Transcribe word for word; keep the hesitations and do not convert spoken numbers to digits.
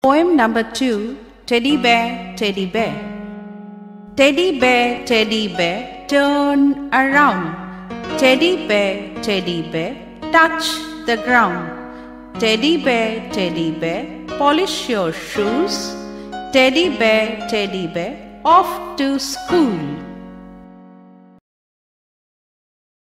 Poem number two, Teddy Bear, Teddy Bear. Teddy bear, teddy bear, turn around. Teddy bear, teddy bear, touch the ground. Teddy bear, teddy bear, polish your shoes. Teddy bear, teddy bear, off to school.